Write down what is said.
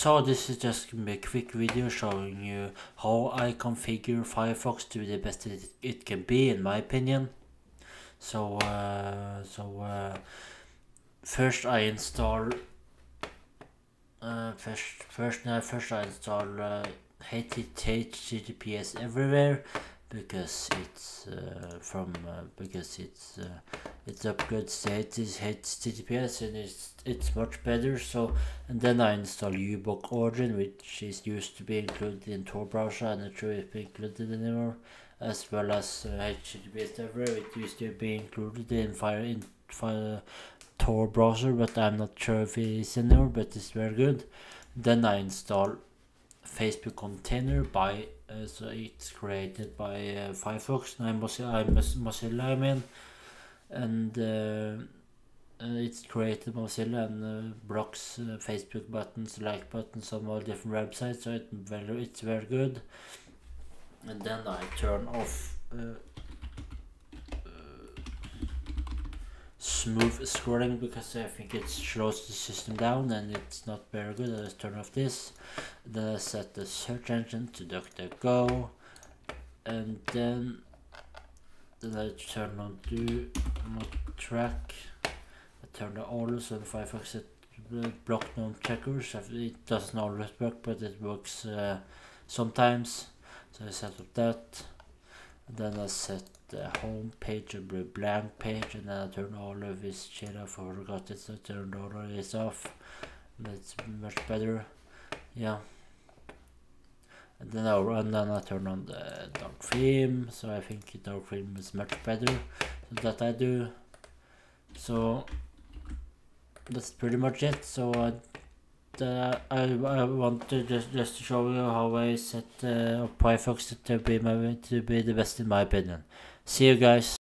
So this is just gonna be a quick video showing you how I configure Firefox to be the best it can be, in my opinion. So first I install first I install HTTPS everywhere, because it's it upgrades to HTTPS and it's much better. So, and then I install UBlock Origin, which is used to be included in Tor browser. I'm not sure if it's included anymore, as well as HTTPS everywhere. It used to be included in Tor browser, but I'm not sure if it is anymore, but it's very good. Then I install Facebook container by so it's created by Firefox. I'm Mozilla, I mean, and it's created Mozilla and blocks Facebook buttons, like buttons on all different websites, so it's very good. And then I turn off smooth scrolling, because I think it slows the system down and it's not very good. I just turn off this. Then I set the search engine to DuckDuckGo, and then I turn on do not track. I turn on all, so the Firefox set block known checkers. It doesn't always work, but it works sometimes. So I set up that. And then I set the home page to be blank page, and then I turn all of this shit off. I forgot it, so I turned all of this off. That's much better. Yeah. And then I turn on the dark theme, so I think dark theme is much better. So that I do. So that's pretty much it. So I want to just show you how I set up Firefox to be the best in my opinion. See you guys.